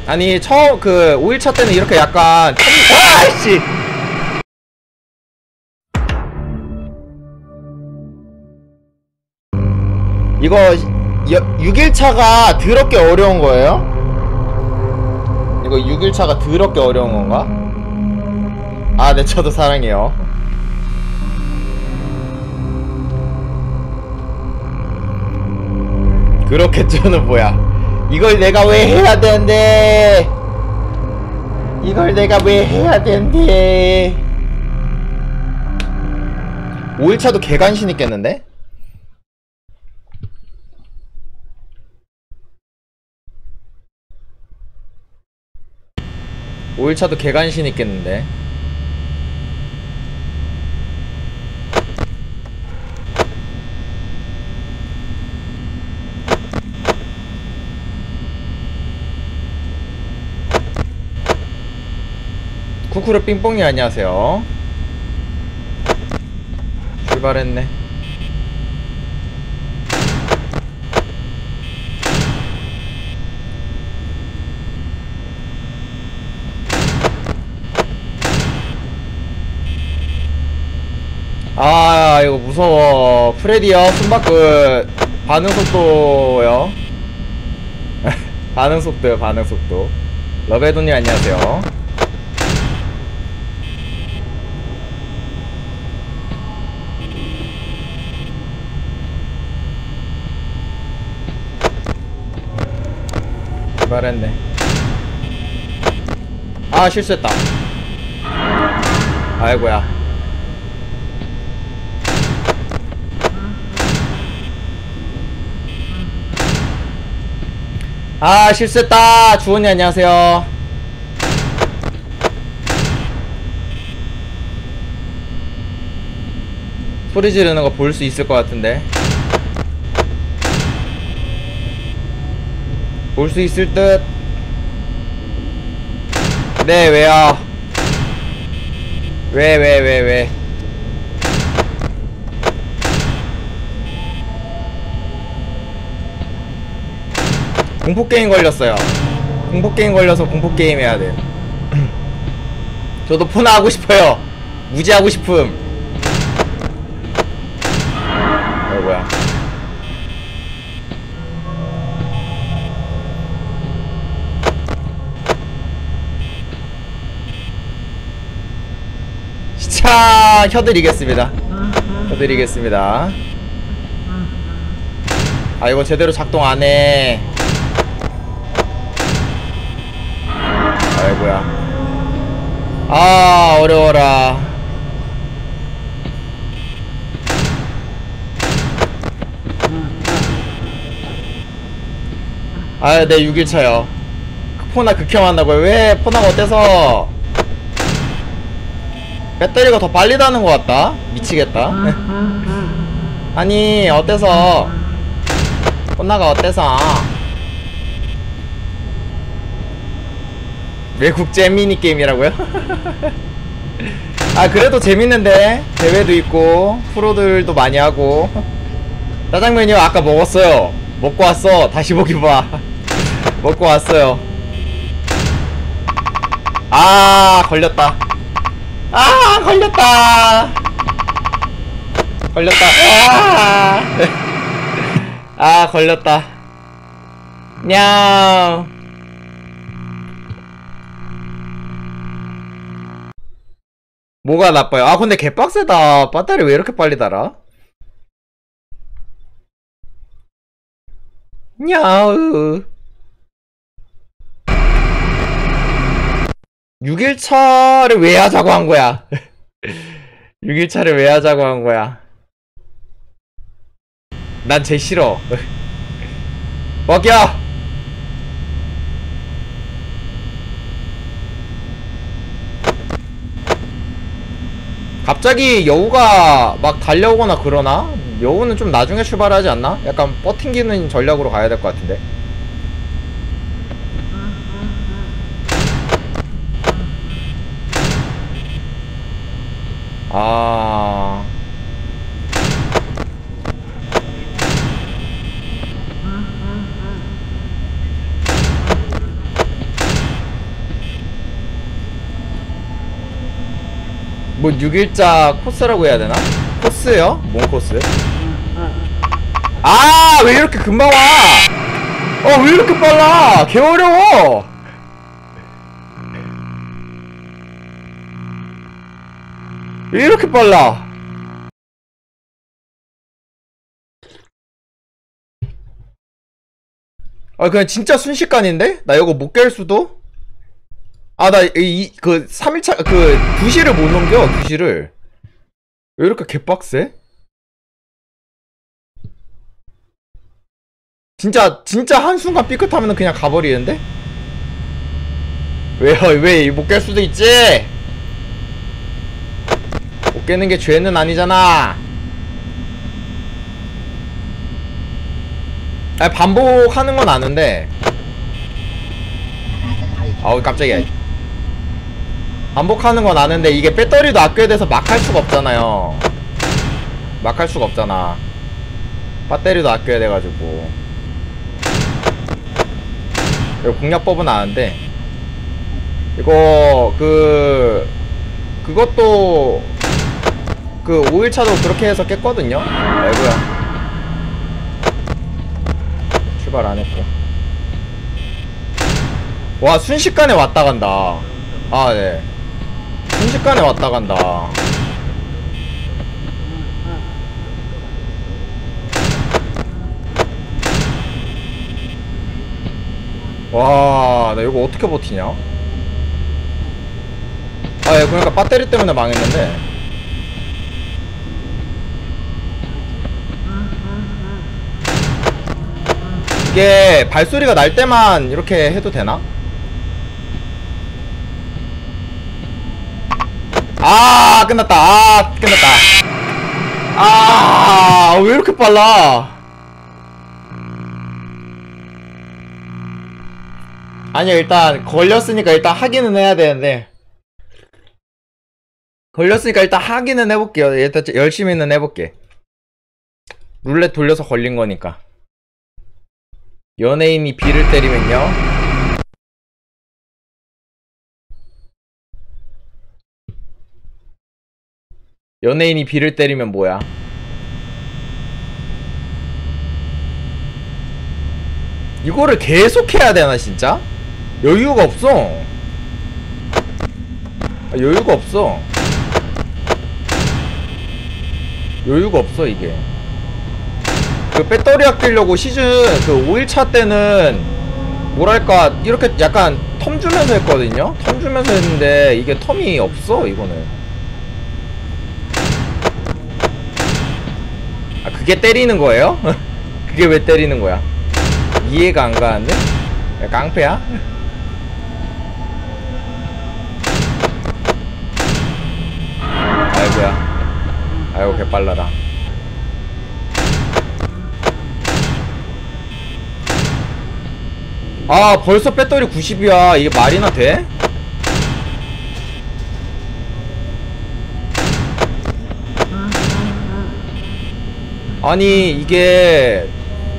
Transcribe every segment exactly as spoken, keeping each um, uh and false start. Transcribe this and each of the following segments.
아니 처음 그 오 일차 때는 이렇게 약간 아이씨 이거 육 일차가 더럽게 어려운 거예요? 이거 육 일차가 더럽게 어려운 건가? 아, 네, 저도 사랑해요. 그렇겠죠는 뭐야. 이걸 내가 왜 해야 되는데? 이걸 내가 왜 해야 되는데? 오 일차도 개간신 있겠는데? 오 일차도 개간신 있겠는데. 쿠쿠르 삥뽕이 안녕하세요. 출발했네. 아 이거 무서워. 프레디요 숨바끝 반응속도요. 반응속도요 반응속도. 러베도님 안녕하세요. 출발했네. 아 실수했다. 아이고야. 아 실수했다. 주원이 안녕하세요. 소리 지르는 거 볼 수 있을 것 같은데. 볼 수 있을 듯. 네 왜요? 왜 왜 왜 왜? 공포게임 걸렸어요. 공포게임 걸려서 공포게임 해야 돼. 저도 폰나 하고 싶어요. 무지하고 싶음. 어 뭐야. 자 혀드리겠습니다. 혀드리겠습니다. 아 이거 제대로 작동 안해. 아이고야. 아 어려워라. 아 네 육 일차요 포나 극혐한다고요. 왜? 포나가 어때서? 배터리가 더 빨리 닿는 것 같다. 미치겠다. 아니 어때서? 포나가 어때서? 외국 재미니 게임이라고요? 아 그래도 재밌는데. 대회도 있고 프로들도 많이 하고. 짜장면이요? 아까 먹었어요. 먹고 왔어. 다시 보기 봐. 먹고 왔어요. 아 걸렸다. 아 걸렸다. 걸렸다. 아, 아 걸렸다. 냥. 뭐가 나빠요? 아 근데 개빡세다. 배터리 왜 이렇게 빨리 닳아? 냐으. 육 일차를 왜 하자고 한 거야? 육 일차를 왜 하자고 한 거야? 난 쟤 싫어. 먹여! 갑자기 여우가 막 달려오거나 그러나? 여우는 좀 나중에 출발하지 않나? 약간 버팅기는 전략으로 가야 될 것 같은데. 아... 곧 육 일자 코스라고 해야 되나? 코스요? 뭔 코스? 아, 왜 이렇게 금방 와? 어, 왜 이렇게 빨라? 개 어려워! 왜 이렇게 빨라? 아, 그냥 진짜 순식간인데? 나 이거 못 깰 수도? 아, 나, 이, 그, 삼 일차, 그, 두 시를 못 넘겨, 두 시를. 왜 이렇게 개빡세? 진짜, 진짜 한순간 삐끗하면 그냥 가버리는데? 왜요? 왜, 못 깰 수도 있지? 못 깨는 게 죄는 아니잖아. 아니, 반복하는 건 아는데. 아우, 깜짝이야. 반복하는 건 아는데, 이게 배터리도 아껴야 돼서 막 할 수가 없잖아요. 막 할 수가 없잖아. 배터리도 아껴야 돼가지고. 이거 공략법은 아는데. 이거, 그, 그것도, 그, 오 일차도 그렇게 해서 깼거든요? 아이고야. 출발 안 했고. 와, 순식간에 왔다 간다. 아, 네. 순식간에 왔다 간다. 와, 나 이거 어떻게 버티냐? 아, 예, 그러니까 배터리 때문에 망했는데. 이게 발소리가 날 때만 이렇게 해도 되나? 아, 끝났다. 아, 끝났다. 아, 왜 이렇게 빨라? 아니야, 일단 걸렸으니까 일단 하기는 해야 되는데. 걸렸으니까 일단 하기는 해볼게요. 일단 열심히는 해볼게. 룰렛 돌려서 걸린 거니까. 연예인이 비를 때리면요. 연예인이 비를 때리면 뭐야? 이거를 계속 해야 되나 진짜? 여유가 없어. 아, 여유가 없어. 여유가 없어 이게. 그 배터리 아끼려고 시즌 그 오 일차 때는 뭐랄까 이렇게 약간 텀 주면서 했거든요? 텀 주면서 했는데 이게 텀이 없어 이거는. 아, 그게 때리는 거예요? 그게 왜 때리는 거야? 이해가 안 가는데? 야, 깡패야? 아이고야. 아이고 개빨라라. 아, 벌써 배터리 구십이야. 이게 말이나 돼? 아니 이게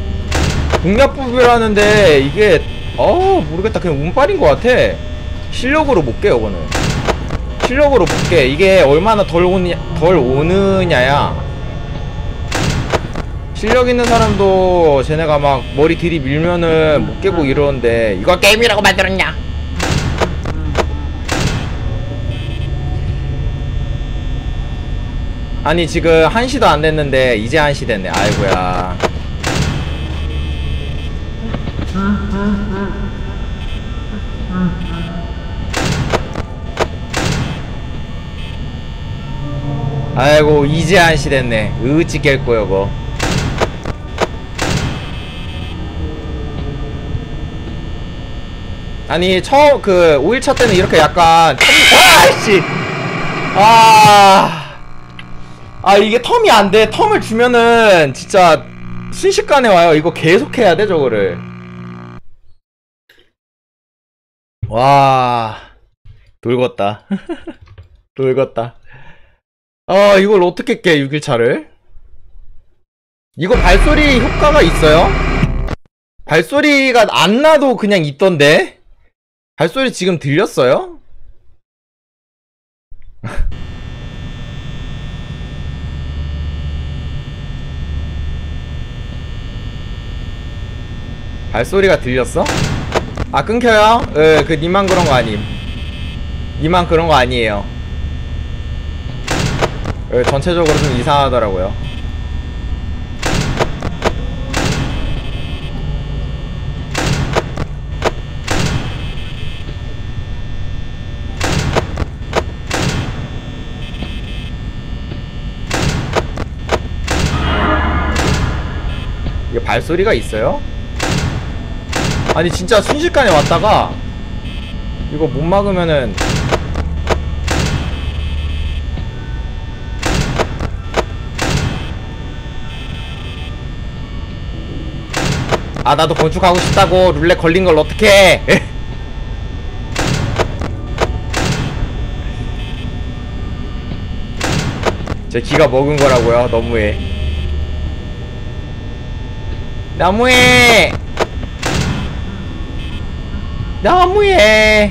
공략법이라는데 이게 어 모르겠다. 그냥 운빨인 것 같아. 실력으로 못 깨. 이거는 실력으로 못 깨. 이게 얼마나 덜 오느냐, 덜 오느냐야. 실력 있는 사람도 쟤네가 막 머리 들이밀면은 못 깨고 이러는데 이거 게임이라고 만들었냐? 아니 지금 한 시도 안 됐는데 이제 한 시 됐네. 아이고야. 아이고 이제 한 시 됐네. 으찌 깰 거야 이거. 아니 처음 그 오 일차 때는 이렇게 약간 아이씨 아 아 이게 텀이 안돼. 텀을 주면은 진짜 순식간에 와요. 이거 계속 해야 돼 저거를. 와 돌겄다. 돌겄다. 어 이걸 어떻게 깨 육 일차를. 이거 발소리 효과가 있어요? 발소리가 안 나도 그냥 있던데? 발소리 지금 들렸어요? 발소리가 들렸어? 아 끊겨요? 예, 그 니만 그런 거 아님. 니만 그런 거 아니에요. 예, 전체적으로 좀 이상하더라고요. 이게 발소리가 있어요? 아니 진짜 순식간에 왔다가 이거 못 막으면은 아 나도 건축하고 싶다고. 룰렛 걸린 걸 어떡해. 제 기가 먹은 거라고요. 너무해. 너무해. 너무해.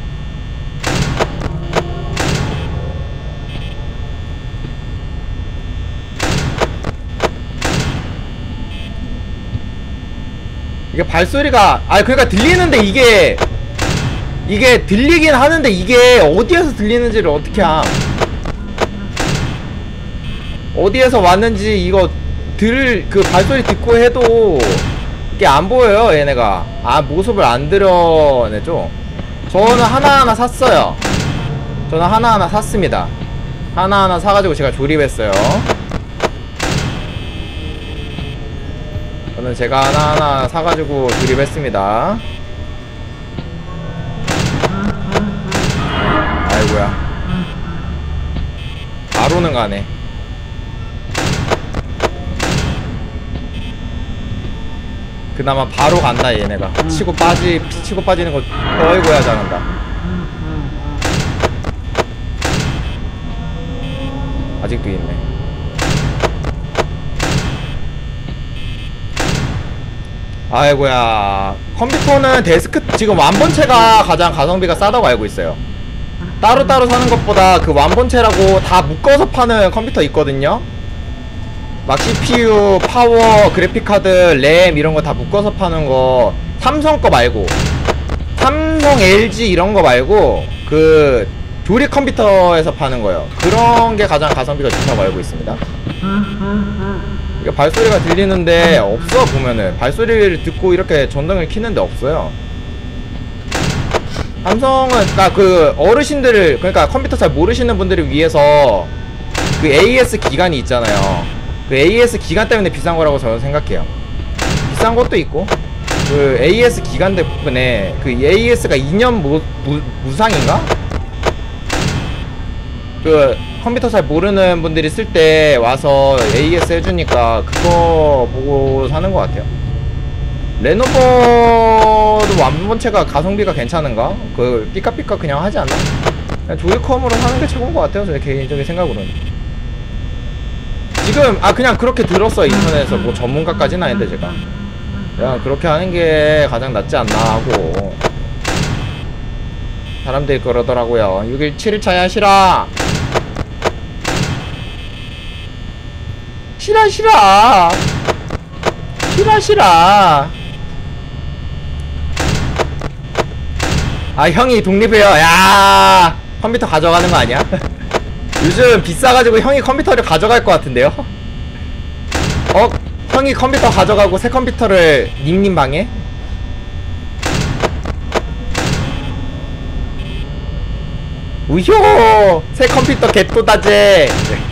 이게 발소리가 아 그러니까 들리는데 이게 이게 들리긴 하는데 이게 어디에서 들리는지를 어떻게 함. 어디에서 왔는지 이거 들 그 발소리 듣고 해도 이게 안 보여요. 얘네가 아 모습을 안 드러내죠. 저는 하나하나 샀어요. 저는 하나하나 샀습니다. 하나하나 사가지고 제가 조립했어요. 저는 제가 하나하나 사가지고 조립했습니다. 아이고야 바로는 가네. 그나마 바로 간다 얘네가. 치고 빠지 치고 빠지는 거 어이구야 잘한다. 아직도 있네. 아이고야 컴퓨터는 데스크 지금 완본체가 가장 가성비가 싸다고 알고 있어요. 따로따로 사는 것보다 그 완본체라고 다 묶어서 파는 컴퓨터 있거든요. 막 씨피유, 파워, 그래픽카드, 램 이런거 다 묶어서 파는 거 삼성 거 말고 삼성, 엘지 이런거 말고 그 조립 컴퓨터에서 파는 거요. 그런게 가장 가성비가 좋다고 알고 있습니다. 이게 발소리가 들리는데 없어. 보면은 발소리를 듣고 이렇게 전등을 켜는데 없어요. 삼성은 그니까 그 어르신들을 그러니까 컴퓨터 잘 모르시는 분들을 위해서 그 에이에스 기간이 있잖아요. 그 에이에스 기간 때문에 비싼 거라고 저는 생각해요. 비싼 것도 있고 그 에이에스 기간 때문에 그 에이에스가 이 년 무, 무, 무상인가? 그 컴퓨터 잘 모르는 분들이 쓸 때 와서 에이에스 해주니까 그거 보고 사는 것 같아요. 레노버도 완본체가 가성비가 괜찮은가? 그 삐까삐까 그냥 하지 않나? 그냥 조이컴으로 사는 게 최고인 것 같아요. 제 개인적인 생각으로는. 지금 아 그냥 그렇게 들었어요. 인터넷에서 뭐 전문가까지는 아닌데 제가 그냥 그렇게 하는 게 가장 낫지 않나 하고 사람들이 그러더라고요. 육 일 칠 일차야 싫어 싫어 싫어 싫어 싫어. 아 형이 독립해요. 야 컴퓨터 가져가는 거 아니야? 요즘 비싸가지고 형이 컴퓨터를 가져갈 것 같은데요? 어? 형이 컴퓨터 가져가고 새 컴퓨터를 님님 방에? 우효! 새 컴퓨터 개또다제!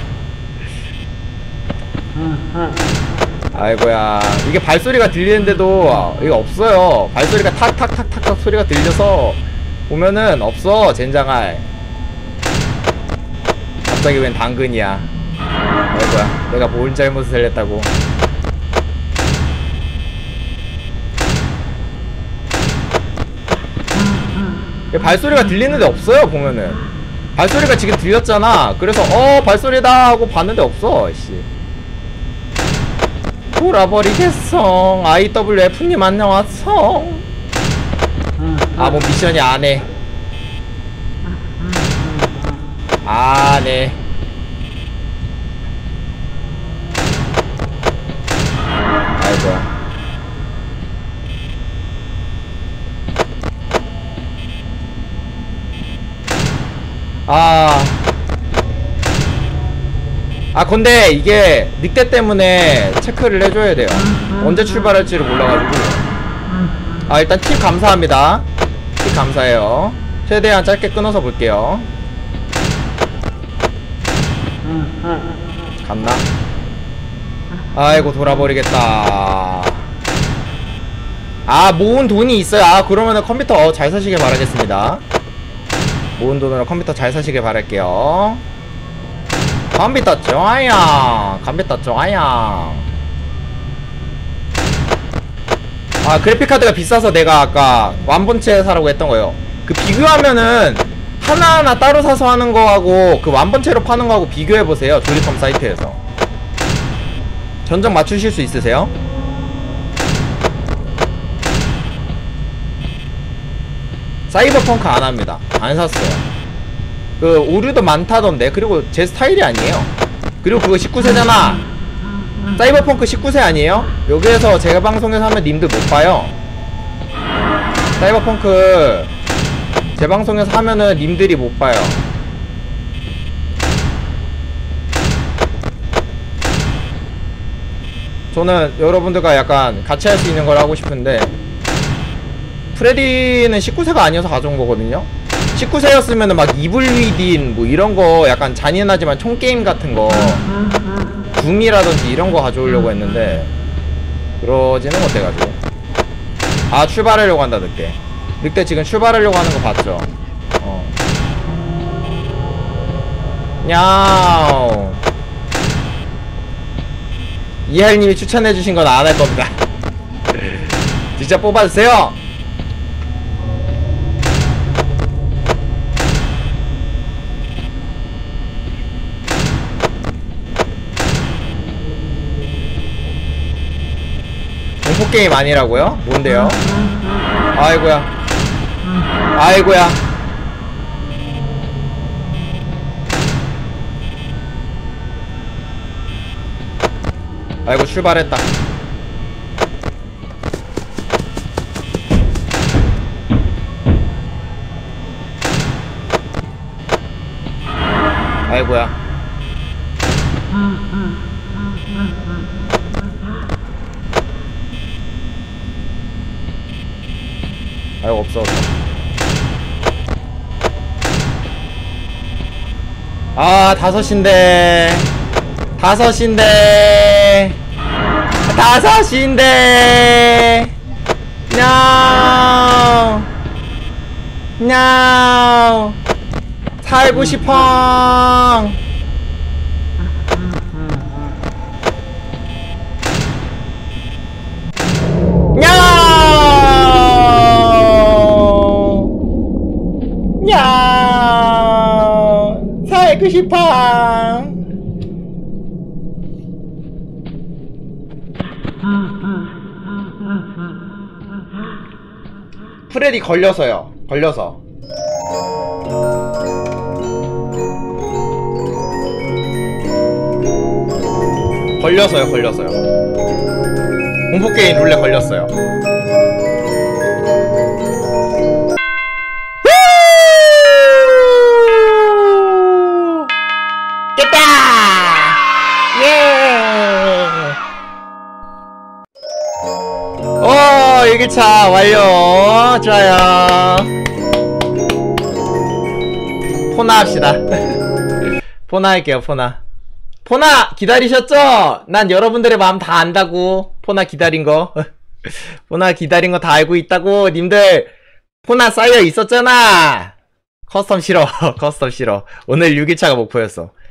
아이고야 이게 발소리가 들리는데도 이게 없어요. 발소리가 탁탁탁탁탁 소리가 들려서 보면은 없어. 젠장할 갑자기 웬 당근이야. 아이고야 내가 뭔 잘못을 했다고. 발소리가 들리는데 없어요. 보면은 발소리가 지금 들렸잖아. 그래서 어 발소리다 하고 봤는데 없어. 씨 돌아버리겠어. 아이더블유에프님 안녕하소. 아 뭐 미션이 안해. 아, 네. 아이고야. 아... 아 근데 이게 늑대 때문에 체크를 해줘야 돼요. 언제 출발할지를 몰라가지고. 아 일단 팁 감사합니다. 팁 감사해요. 최대한 짧게 끊어서 볼게요. 갔나? 아이고 돌아버리겠다. 아 모은 돈이 있어요. 아 그러면은 컴퓨터 잘 사시길 바라겠습니다. 모은 돈으로 컴퓨터 잘 사시길 바랄게요. 컴퓨터 좋아요. 컴퓨터 좋아요. 아 그래픽카드가 비싸서 내가 아까 완본체 사라고 했던 거예요. 그 비교하면은 하나하나 따로 사서 하는 거하고 그 완본체로 파는 거하고 비교해보세요. 조립함 사이트에서 전적 맞추실 수 있으세요? 사이버펑크 안합니다. 안 샀어요. 그 오류도 많다던데. 그리고 제 스타일이 아니에요. 그리고 그거 십구 세잖아 사이버펑크 십구 세 아니에요? 여기에서 제가 방송에서 하면 님들 못봐요. 사이버펑크 제 방송에서 하면은 님들이 못봐요. 저는 여러분들과 약간 같이 할 수 있는 걸 하고 싶은데 프레디는 십구 세가 아니어서 가져온 거거든요. 십구 세였으면은 막 이블 위딘 뭐 이런거 약간 잔인하지만 총게임 같은거 둠이라든지 이런거 가져오려고 했는데 그러지는 못해가지고. 아 출발하려고 한다 늑대. 늑대 지금 출발하려고 하는 거 봤죠? 어. 야옹. 이하일님이 추천해주신 건 안 할 겁니다. 진짜 뽑아주세요. 공포게임 아니라고요? 뭔데요? 아이고야. 아이고야. 아이고 출발했다. 아이고야. 아이고 없어 없어. 아 다섯인데 다섯인데 다섯인데 no no 살고 싶어. no no 살고 싶어. 프레디 걸려서요. 걸려서. 걸려서요. 걸려서요. 공포게임 룰렛 걸렸어요. 깼다! 예! 오, 일 기차 완료. 좋아요. 포나 합시다. 포나 할게요. 포나. 포나 기다리셨죠? 난 여러분들의 마음 다 안다고. 포나 기다린거. 포나 기다린거 다 알고 있다고. 님들 포나 쌓여 있었잖아. 커스텀 싫어. 커스텀 싫어. 오늘 육 일차가 목표였어.